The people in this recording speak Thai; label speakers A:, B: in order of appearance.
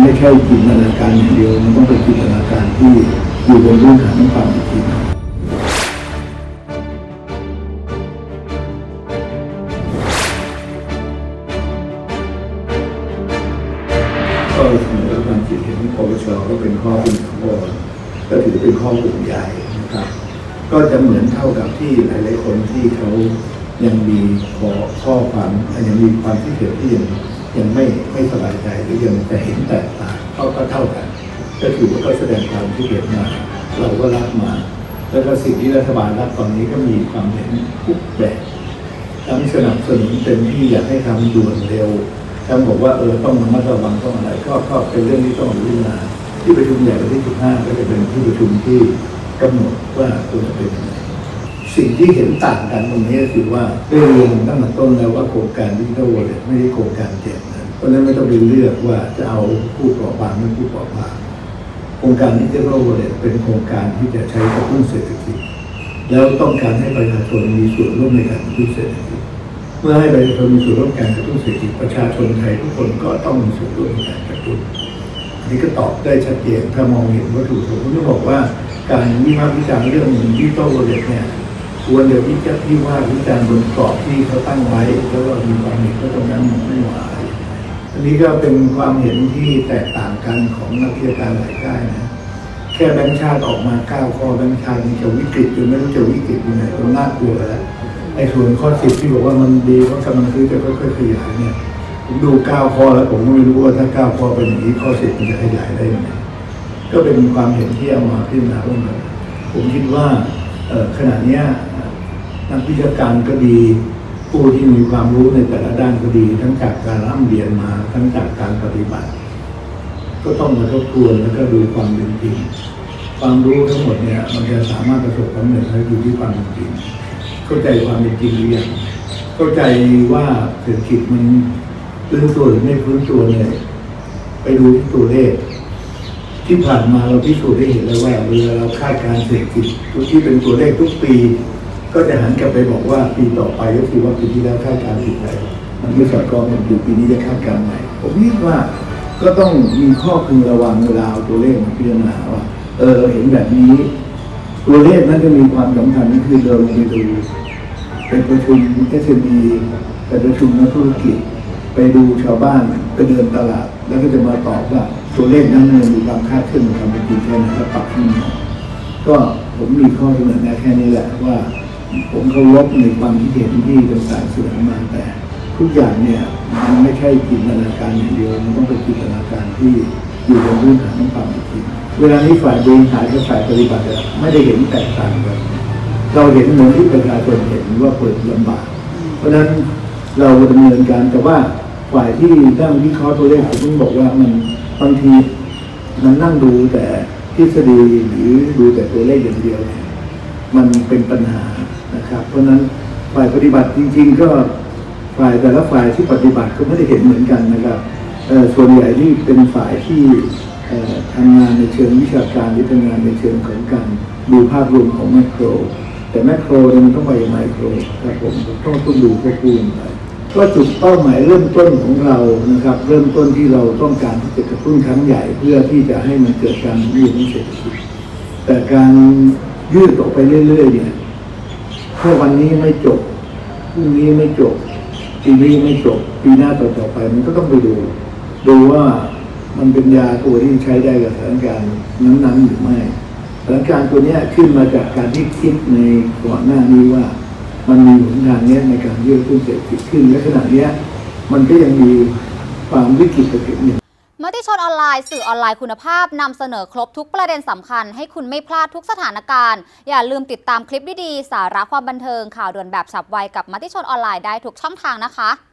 A: ไม่ใช่จินตนาการอย่างเดียวมันต้องเป็นจินตนาการที่อยู่บนพื้นฐานของความเป็นจริงก็เสนอความคิดเห็นปปชก็เป็นข้อเป็นข้อก็ถือเป็นข้อกลุ่มใหญ่นะครับก็จะเหมือนเท่ากับที่หลายๆคนที่เขายังมีข้อความยังมีความคิดเห็นที่ยังไม่สบายใจหรือยังจะเห็นแตกต่างก็เท่ากันก็ถือว่าก็แสดงความคิดเห็นมาเราก็รับมาแล้วก็สิ่งที่รัฐบาลรับตอนนี้ก็มีความเห็นทุกแบบทั้งสนับสนุนเต็มที่อยากให้ทำด่วนเร็วทั้งบอกว่าต้องระมัดระวังต้องอะไรก็เป็นเรื่องที่ต้องพิจารณาที่ประชุมใหญ่วันที่15ก็จะเป็นที่ประชุมที่กำหนดว่าควรจะเป็นยังไงสิ่งที่เห็นต่างกันตรงนี้ก็คือว่าได้เรียนตั้งแต่ต้นแล้วว่าโครงการดิจิทัลวอลเล็ตไม่ได้โครงการแจกเงินเพราะนั้นไม่ต้องไปเลือกว่าจะเอาผู้เปราะบางหรือผู้เปราะบางโครงการดิจิทัลวอลเล็ตเป็นโครงการที่จะใช้กระตุ้นเศรษฐกิจแล้วต้องการให้ประชาชนมีส่วนร่วมในการกระตุ้นเศรษฐกิจเมื่อให้ประชาชนมีส่วนร่วมในการกระตุ้นเศรษฐกิจประชาชนไทยทุกคนก็ต้องมีส่วนร่วมในการกระตุ้นอันนี้ก็ตอบได้ชัดเจนถ้ามองเห็นวัตถุประสงค์ผมจะบอกว่าการวิพากษ์วิจารณ์เรื่องดิจิทัลวอลเล็ตเนี่ยควรเดี๋ยววิจารณ์บนกรอบที่เขาตั้งไว้แล้วก็มีความเห็นก็ตรงนั้นไม่ไหวอันนี้ก็เป็นความเห็นที่แตกต่างกันของนักวิชาการหลายค่ายนะแค่แบงค์ชาติออกมา9 ข้อแบงค์ชาตินี่จะวิกฤตจนไม่รู้จะวิกฤตยังไงจนน่ากลัวแล้วไอ้ส่วนข้อ10ที่บอกว่ามันดีเพราะกำลังซื้อจะค่อยๆขยายเนี่ยผมดู9 ข้อแล้วผมก็ไม่รู้ว่าถ้า9 ข้อเป็นอย่างนี้ข้อ10มันจะขยายได้ยังไงก็เป็นความเห็นที่เอามาพิจารณาร่วมกันผมคิดว่าขณะนี้นักวิชาการก็ดีผู้ที่มีความรู้ในแต่ละด้านก็ดีทั้งจากการร่ำเรียนมาทั้งจากการปฏิบัติก็ต้องมาทบทวนแล้วก็ดูความเป็นจริงความรู้ทั้งหมดเนี่ยมันจะสามารถประสบความสำเร็จได้อยู่ที่ความเป็นจริงเข้าใจความเป็นจริงหรือยังเข้าใจว่าเศรษฐกิจมันฟื้นตัวหรือไม่ฟื้นตัวเนี่ยไปดูที่ตัวเลขที่ผ่านมาเราพิสูจน์ได้เห็นแล้วว่าเวลาเราคาดการเศรษฐกิจทุกที่เป็นตัวเลขทุกปีก็จะหันกลับไปบอกว่าปีต่อไปก็คือว่าปีที่แล้วคาดการผิดไปมันไม่สอดคล้องกันอยู่ปีนี้จะคาดการใหม่ผมคิดว่าก็ต้องมีข้อพึงระวังเวลาเอาตัวเลขมาพิจารณาว่าเราเห็นแบบนี้ตัวเลขนั้นจะมีความสำคัญนี่คือเราลงไปดูเป็นประชุม SME เป็นประชุมนักธุรกิจไปดูชาวบ้านไปเดินตลาดแล้วก็จะมาตอบว่าตัวเลขนั้นมีความคาดเคลื่อนทำเป็นจริงแค่ไหนแล้วปรับขึ้นก็ผมมีข้อเสนอแนะแค่นี้แหละว่าผมเคารพในความคิดเห็นที่ต่างๆเสนอมาแต่ทุกอย่างเนี่ยมันไม่ใช่จินตนาการอย่างเดียวมันต้องเป็นจินตนาการที่อยู่บนพื้นฐานของความเป็นจริงเวลานี้ฝ่ายบริหารกับฝ่ายปฏิบัติไม่ได้เห็นแตกต่างกันเราเห็นเหมือนที่ประชาชนเห็นว่าเปิดลำบากเพราะฉะนั้นเราดำเนินการแต่ว่าฝ่ายที่นั่งวิเคราะห์ตัวเลขผมต้องบอกว่ามันบางทีมันนั่งดูแต่ทฤษฎีหรือดูแต่ตัวเลขอย่างเดียวเนี่ยมันเป็นปัญหานะครับเพราะฉะนั้นฝ่ายปฏิบัติจริงๆก็ฝ่ายแต่ละฝ่ายที่ปฏิบัติก็ไม่ได้เห็นเหมือนกันนะครับส่วนใหญ่ที่เป็นฝ่ายที่ทำงานในเชิงวิชาการหรือทำงานในเชิงของการดูภาพรวมของแมคโครแต่แมคโครเนี่ยมันต้องไปไมโครครับผมต้องดูควบคู่กันไปก็จุดเป้าหมายเริ่มต้นของเรานะครับเริ่มต้นที่เราต้องการที่จะกระตุ้นครั้งใหญ่เพื่อที่จะให้มันเกิดการยืดเศรษฐกิจแต่การยืดออกไปเรื่อยๆเนี่ยถ้าวันนี้ไม่จบพรุ่งนี้ไม่จบปีนี้ไม่จบปีหน้าต่อไปมันก็ต้องไปดูว่ามันเป็นยาตัวที่ใช้ได้กับสถานการณ์นั้นๆหรือไม่สถานการณ์ตัวนี้ขึ้นมาจากการที่คิดในก่อนหน้านี้ว่ามันมีหนทางนี้ในการยืดเศรษฐกิจขึ้นและขณะนี้มันก็ยังมีความวิกฤตเกิดขึ้น
B: มติชนออนไลน์สื่อออนไลน์คุณภาพนำเสนอครบทุกประเด็นสำคัญให้คุณไม่พลาดทุกสถานการณ์อย่าลืมติดตามคลิปดีๆสาระความบันเทิงข่าวด่วนแบบฉับไวกับมติชนออนไลน์ได้ทุกช่องทางนะคะ